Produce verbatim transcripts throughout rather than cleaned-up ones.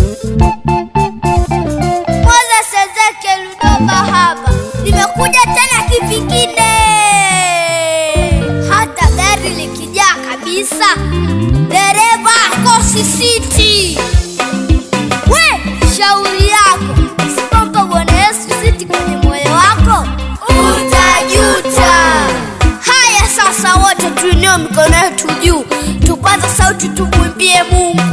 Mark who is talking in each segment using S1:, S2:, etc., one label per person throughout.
S1: Ezekiel Udoba hapa. Nimekuja tena kipikine. Hata gari likijaa kabisa, dereva akosi siti. We, shauri yako. Usipompa Bwana Yesu siti kwenye moyo wako, utajuta. Haya sasa wote tuinue mikono yetu juu, tupaze sauti tumwimbie Mungu.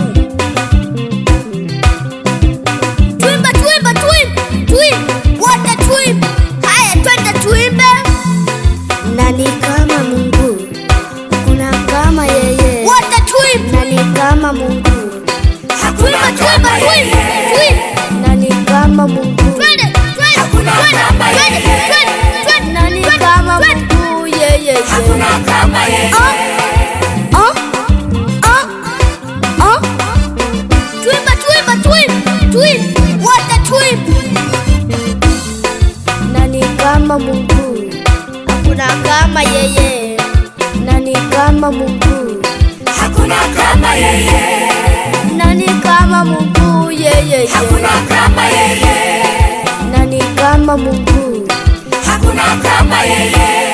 S1: Tuimba, tuimba, tuimba, tuimba, wote tuimba. Haya twende tuimbe.
S2: Nani kama Mungu? Kuna kama yeye.
S1: Wote tuimba.
S2: Nani kama Mungu?
S1: Tuimba, tuimba, tuimba, tuimba.
S2: Nani kama Mungu?
S1: Twende, twende, twende, twende, twende, twende.
S2: Nani kama Mungu? Yeye,
S3: hakuna kama yeye.
S1: Oh, oh, oh. Tuimba, tuimba, tuimba, tuimba. Wote tuimba.
S2: Nani kama Mungu?
S1: Hakuna kama yeye.
S2: Nani kama Mungu?
S3: Hakuna kama yeye.
S2: Nani kama Mungu? Yeye,
S3: hakuna kama yeye.
S2: Nani kama Mungu?
S3: Hakuna kama yeye.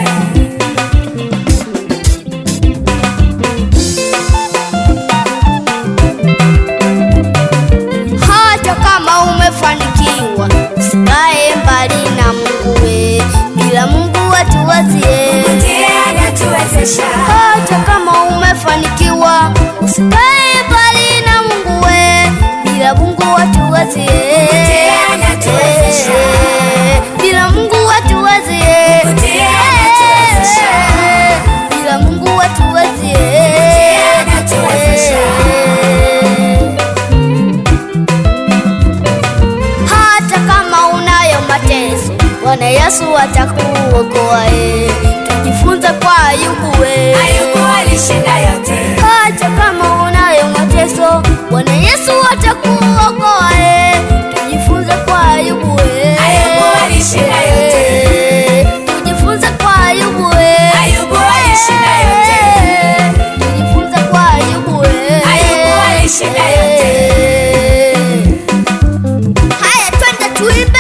S1: Hata kama umefanikiwa, usikae mbali na Mungu we. Bila Mungu hatuwezi.
S3: Ndiye anatuwezesha.
S1: Hata kama umefanikiwa, usikae mbali na Mungu we. Bila Mungu hatuwezi.
S3: Ndiye anatuwezesha.
S1: Bila Mungu hatuwezi.
S3: Ndiye anatuwezesha.
S1: Bila Mungu hatuwezi.
S3: Ndiye anatuwezesha.
S1: Hata kama unayo mateso, Bwana Yesu atakuokoa. Tujifunze kwa Ayubu we.
S3: Ayubu alishinda yote.
S1: Hata kama unayo mateso, Bwana Yesu atakuokoa. Tujifunze kwa Ayubu we.
S3: Ayubu alishinda yote.
S1: Tujifunze kwa Ayubu we.
S3: Ayubu alishinda yote.
S1: Tujifunze kwa Ayubu we.
S3: Ayubu alishinda yote.
S1: Haya twende tuimbe.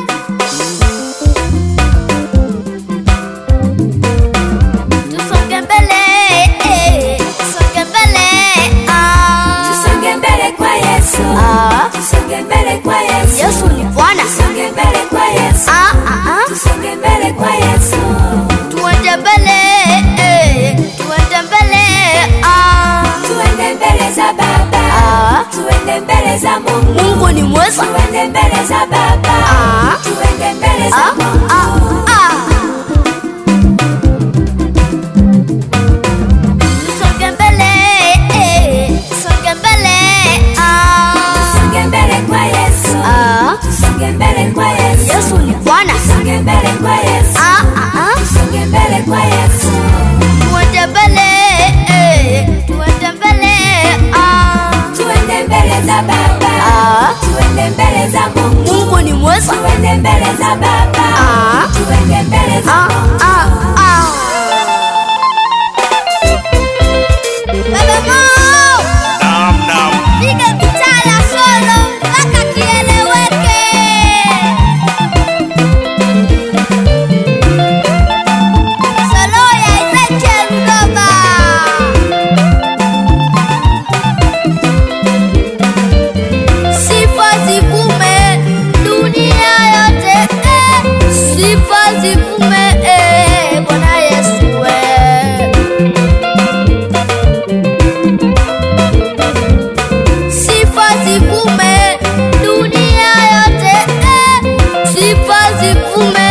S1: Tusonge mbele, tusonge mbele. Ah.
S3: Tusonge mbele kwa Yesu.
S1: Ah.
S3: Tusonge mbele kwa Yesu.
S1: Yesu ni Bwana.
S3: Tusonge mbele kwa Yesu.
S1: Ah, ah, ah.
S3: Tusonge mbele kwa Yesu.
S1: Tuende mbele, tuende mbele. Ah.
S3: Tuende mbele za Baba.
S1: Ah.
S3: Tuende mbele za Mungu.
S1: Mungu ni mweza.
S3: Tuende mbele za Baba.
S1: Ah.
S3: Tuende mbele za
S1: Ah,
S3: Mungu.
S1: ah, ah. Tusonge mbele, tusonge mbele. Ah.
S3: Tusonge mbele kwa Yesu.
S1: Ah.
S3: Tusonge mbele kwa Yesu.
S1: Yesu ni Bwana.
S3: Tusonge mbele kwa Yesu.
S1: Ah, ah, ah.
S3: Tusonge mbele kwa Yesu.
S1: Tuende mbele, tuende mbele. Ah.
S3: Tuende mbele za Baba.
S1: Ah.
S3: Tuende mbele za Mungu.
S1: Mungu ni mweza.
S3: Tuende mbele za Baba.
S1: Ah.
S3: Tuende mbele za
S1: Ah,
S3: Mungu.
S1: ah, ah. Baba Mo,
S4: Naam, naam.
S1: piga gitaa la solo mpaka kieleweke. Solo ya Ezekiel Udoba. Sifa zivume dunia yote, eh. Sifa zivume, eh. Bwana Yesu we. Sifa zivume dunia yote, eh. Sifa zivume